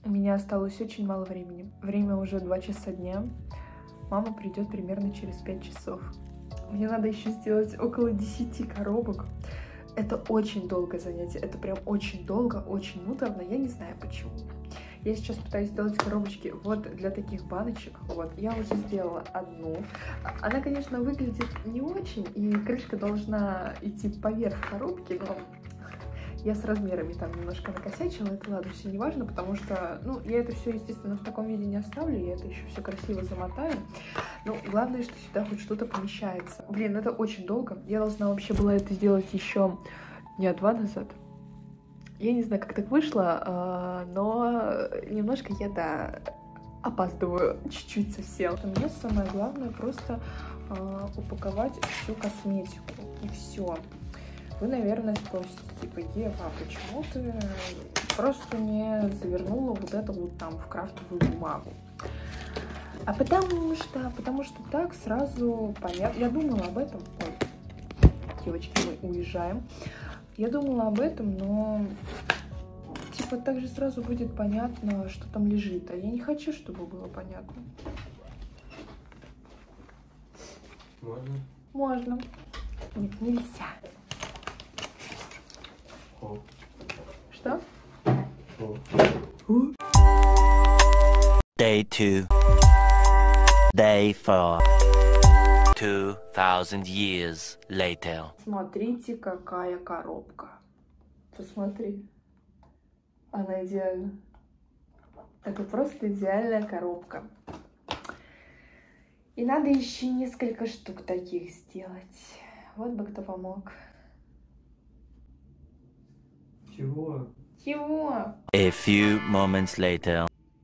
У меня осталось очень мало времени. Время уже 2 часа дня. Мама придет примерно через 5 часов. Мне надо еще сделать около 10 коробок. Это очень долгое занятие. Это прям очень долго, очень муторно. Я не знаю почему. Я сейчас пытаюсь сделать коробочки вот для таких баночек. Вот, я уже сделала одну. Она, конечно, выглядит не очень, и крышка должна идти поверх коробки, но я с размерами там немножко накосячила. Это ладно, все не важно, потому что, ну, я это все, естественно, в таком виде не оставлю. Я это еще все красиво замотаю. Но главное, что сюда хоть что-то помещается. Блин, это очень долго. Я должна вообще была это сделать еще дня 2 назад. Я не знаю, как так вышло, но немножко я, да, опаздываю чуть-чуть совсем. Мне самое главное просто упаковать всю косметику, и все. Вы, наверное, спросите, типа, Ева, а почему ты просто не завернула вот это вот там в крафтовую бумагу? А потому что так сразу понятно. Я думала об этом. Ой, девочки, мы уезжаем. Я думала об этом, но типа так же сразу будет понятно, что там лежит. А я не хочу, чтобы было понятно. Можно? Можно. Нет, нельзя. О. Что? О. Day 2. Day 4. 2000 years later. Смотрите, какая коробка. Посмотри. Она идеальна. Это просто идеальная коробка. И надо еще несколько штук таких сделать. Вот бы кто помог. Чего? Чего? A few moments later.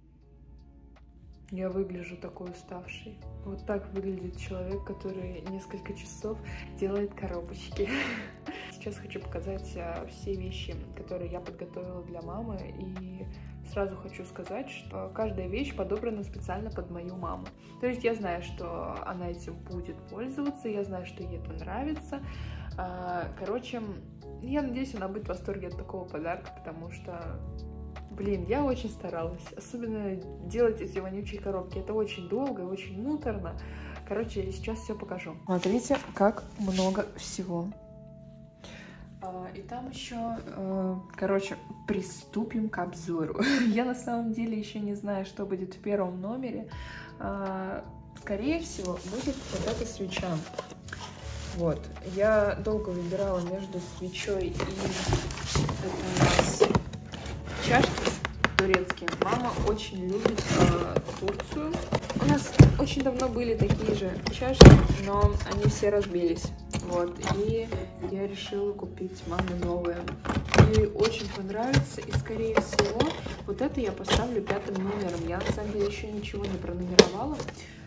Я выгляжу такой уставшей. Вот так выглядит человек, который несколько часов делает коробочки. Сейчас хочу показать все вещи, которые я подготовила для мамы. И сразу хочу сказать, что каждая вещь подобрана специально под мою маму. То есть я знаю, что она этим будет пользоваться, я знаю, что ей это нравится. Короче, я надеюсь, она будет в восторге от такого подарка, потому что... Блин, я очень старалась, особенно делать эти вонючие коробки. Это очень долго, очень муторно. Короче, сейчас все покажу. Смотрите, как много всего. И там еще, короче, приступим к обзору. Я на самом деле еще не знаю, что будет в первом номере. Скорее всего, будет вот эта свеча. Вот. Я долго выбирала между свечой и это у нас чашки турецкие. Мама очень любит Турцию. У нас очень давно были такие же чашки, но они все разбились. Вот. И я решила купить маме новые. Ей очень понравится. И, скорее всего, вот это я поставлю 5-м номером. Я, на самом деле, еще ничего не пронумеровала.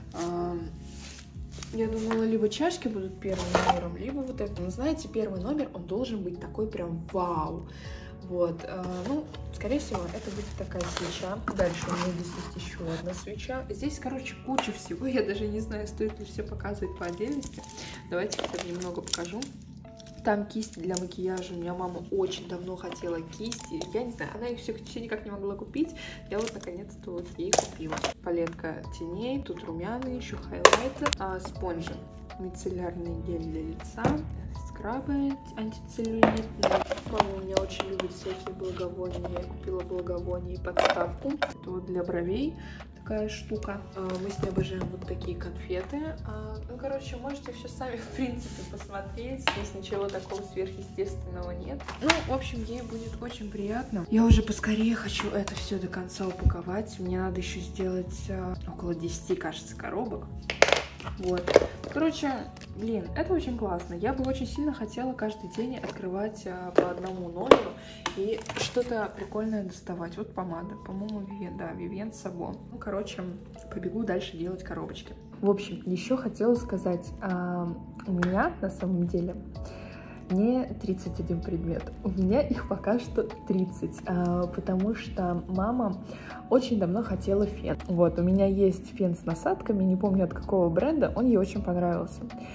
Я думала, либо чашки будут первым номером, либо вот это. Но знаете, первый номер, он должен быть такой прям вау. Вот, ну, скорее всего, это будет такая свеча. Дальше у меня здесь есть еще одна свеча. Здесь, короче, куча всего. Я даже не знаю, стоит ли все показывать по отдельности. Давайте хотя бы немного покажу. Там кисти для макияжа. У меня мама очень давно хотела кисти. Я не знаю, она их все никак не могла купить. Я вот наконец-то вот ей купила. Палетка теней, тут румяна, еще хайлайтер, спонжи, мицеллярный гель для лица, скрабы антицеллюлитные. Мама у меня очень любит всякие благовония. Я купила благовония и подставку. Это вот для бровей такая штука. Мы с ней обожаем вот такие конфеты. Ну, короче, можете все сами, в принципе, посмотреть. Здесь ничего такого сверхъестественного нет. Ну, в общем, ей будет очень приятно. Я уже поскорее хочу это все до конца упаковать. Мне надо еще сделать около 10, кажется, коробок. Вот. Короче, блин, это очень классно. Я бы очень сильно хотела каждый день открывать по одному номеру и что-то прикольное доставать. Вот помада, по-моему, Vivien, да, Vivien Sabon. Ну, короче, побегу дальше делать коробочки. В общем, еще хотела сказать, у меня на самом деле не 31 предмет, у меня их пока что 30, потому что мама очень давно хотела фен. Вот, у меня есть фен с насадками, не помню от какого бренда, он ей очень понравился.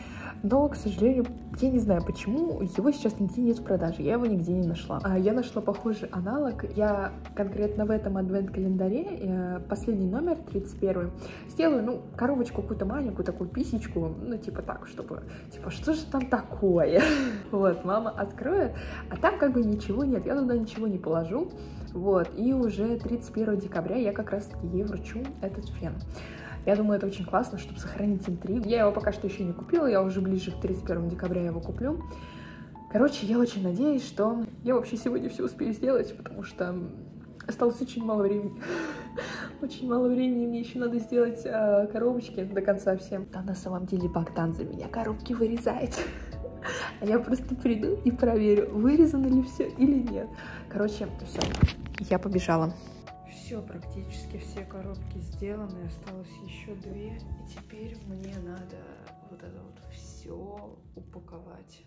но, к сожалению, я не знаю, почему его сейчас нигде нет в продаже, я его нигде не нашла. Я нашла похожий аналог, я конкретно в этом адвент-календаре, последний номер, 31, сделаю, ну, коробочку какую-то маленькую, такую писечку, ну, типа так, чтобы, типа, что же там такое? Вот, мама откроет, а там как бы ничего нет, я туда ничего не положу, вот, и уже 31 декабря я как раз-таки ей вручу этот фен. Я думаю, это очень классно, чтобы сохранить интригу. Я его пока что еще не купила, я уже ближе к 31 декабря его куплю. Короче, я очень надеюсь, что я вообще сегодня все успею сделать, потому что осталось очень мало времени. Очень мало времени, мне еще надо сделать коробочки до конца всем. Там на самом деле Богдан за меня коробки вырезает. А я просто приду и проверю, вырезано ли все или нет. Короче, все, я побежала. Все, практически все коробки сделаны, осталось еще 2, и теперь мне надо вот это вот все упаковать.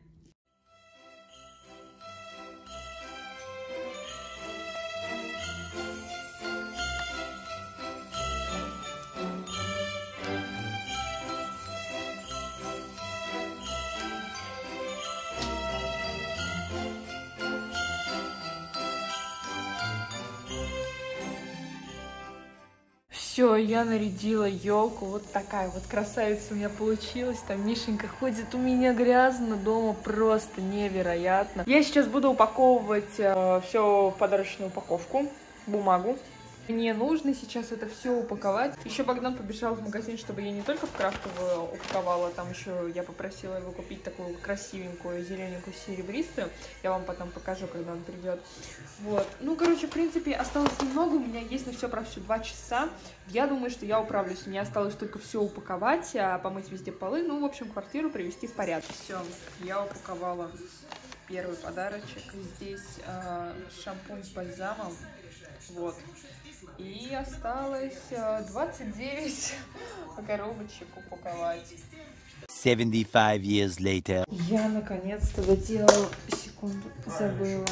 Все, я нарядила елку, вот такая вот красавица у меня получилась, там Мишенька ходит, у меня грязно дома, просто невероятно. Я сейчас буду упаковывать все в подарочную упаковку, бумагу. Мне нужно сейчас это все упаковать. Еще Богдан побежал в магазин, чтобы я не только в крафтовую упаковала, там еще я попросила его купить такую красивенькую, зелененькую, серебристую. Я вам потом покажу, когда он придет. Вот. Ну, короче, в принципе, осталось немного. У меня есть на все про все 2 часа. Я думаю, что я управлюсь. Мне осталось только все упаковать, помыть везде полы. Ну, в общем, квартиру привести в порядок. Все, я упаковала первый подарочек. Здесь шампунь с бальзамом. Вот. И осталось 29 коробочек упаковать. 75 years later. Я наконец-то доделала. Секунду, забыла.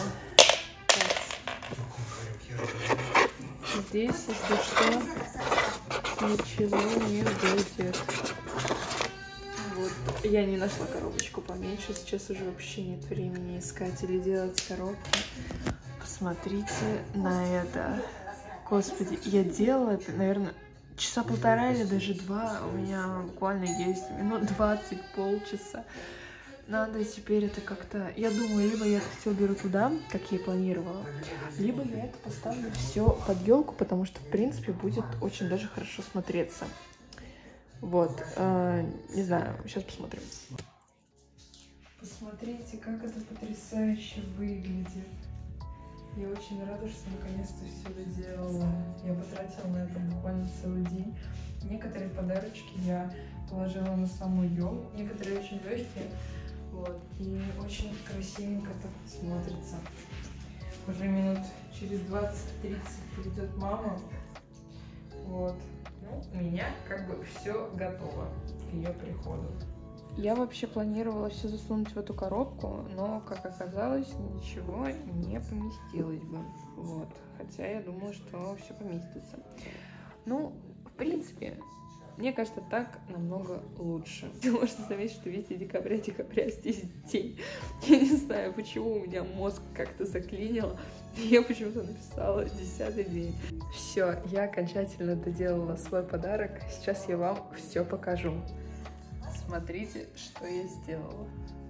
Здесь, если что, ничего не будет. Вот. Я не нашла коробочку поменьше. Сейчас уже вообще нет времени искать или делать коробки. Посмотрите на это. Господи, я делала это, наверное, часа 1,5 или даже 2. У меня буквально есть минут 20, полчаса. Надо теперь это как-то... Я думаю, либо я это все беру туда, как я и планировала, либо я это поставлю все под елку, потому что, в принципе, будет очень даже хорошо смотреться. Вот. Не знаю, сейчас посмотрим. Посмотрите, как это потрясающе выглядит. Я очень рада, что наконец-то все доделала. Я потратила на это буквально целый день. Некоторые подарочки я положила на саму елку, некоторые очень легкие. Вот. И очень красивенько так смотрится. Уже минут через 20-30 придет мама. Вот. Ну, у меня как бы все готово к ее приходу. Я вообще планировала все засунуть в эту коробку, но, как оказалось, ничего не поместилось бы. Вот. Хотя я думала, что все поместится. Ну, в принципе, мне кажется, так намного лучше. Можно заметить, что видите, декабря, здесь день. Я не знаю, почему у меня мозг как-то заклинило. Я почему-то написала 10-й день. Все, я окончательно доделала свой подарок. Сейчас я вам все покажу. Смотрите, что я сделала.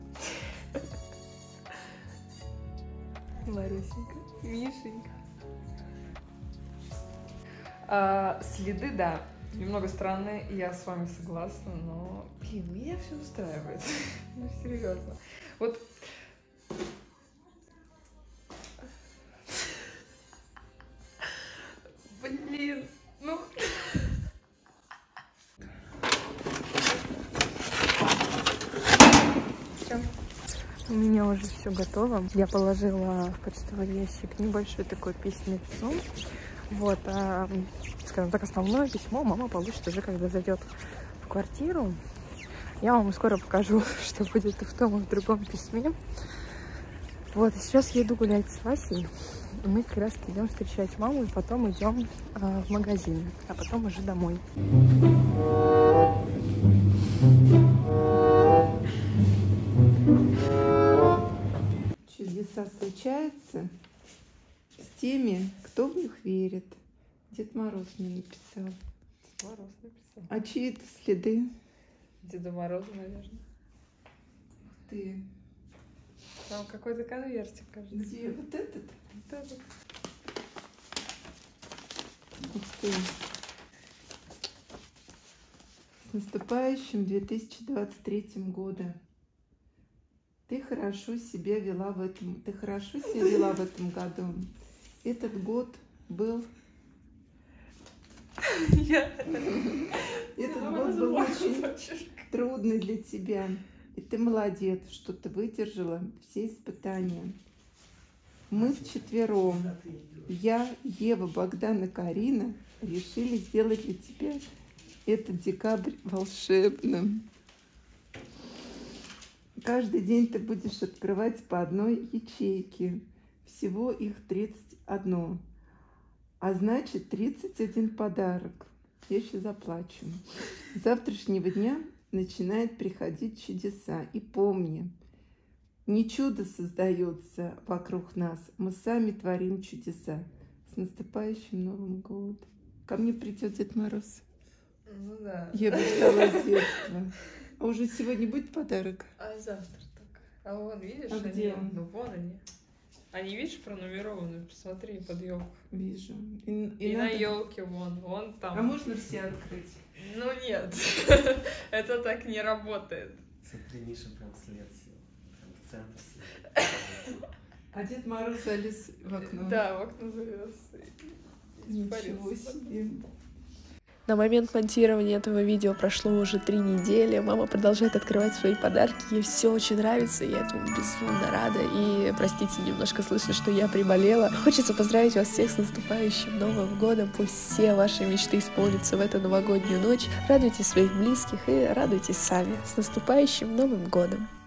Марусенька, Мишенька. Следы, да, немного странные, я с вами согласна, но, блин, меня все устраивает. Ну, серьезно. Вот. Блин, ну... У меня уже все готово. Я положила в почтовый ящик небольшой такой письмецо. Вот, скажем так, основное письмо мама получит уже, когда зайдет в квартиру. Я вам скоро покажу, что будет и в том, и в другом письме. Вот, и сейчас я иду гулять с Васей. И мы как раз идем встречать маму, и потом идем в магазин, а потом уже домой. чудеса случаются с теми, кто в них верит. Дед Мороз мне написал. Дед Мороз написал. А чьи это следы? Деда Мороза, наверное. Ты. Там какой-то конвертик, кажется. Где? Вот этот? Вот этот. Ух ты. С наступающим 2023 годом. Ты хорошо себя вела в этом году. Этот год был... Этот год был очень трудный для тебя. И ты молодец, что ты выдержала все испытания. Мы вчетвером, я, Ева, Богдан и Карина, решили сделать для тебя этот декабрь волшебным. Каждый день ты будешь открывать по одной ячейке. Всего их 31. А значит, 31 подарок. Я сейчас заплачу. С завтрашнего дня начинают приходить чудеса. И помни, не чудо создается вокруг нас, мы сами творим чудеса. С наступающим Новым годом. Ко мне придет Дед Мороз. Ну да. Я бы ждала с детства. А уже сегодня будет подарок? А завтра так. А вон, видишь, А где он? Ну вон они. Они, видишь, пронумерованы. Посмотри, под елку. Вижу. И на елке вон там. А можно все открыть? Ну нет. Это так не работает. Смотри, Миша прям след сел. Прям в центр сел. А Дед Мороз залез в окно. Да, в окно залез. Ничего себе. На момент монтирования этого видео прошло уже 3 недели. Мама продолжает открывать свои подарки. Ей все очень нравится, и я этому безумно рада. И, простите, немножко слышно, что я приболела. Хочется поздравить вас всех с наступающим Новым годом. Пусть все ваши мечты исполнятся в эту новогоднюю ночь. Радуйте своих близких и радуйтесь сами. С наступающим Новым годом!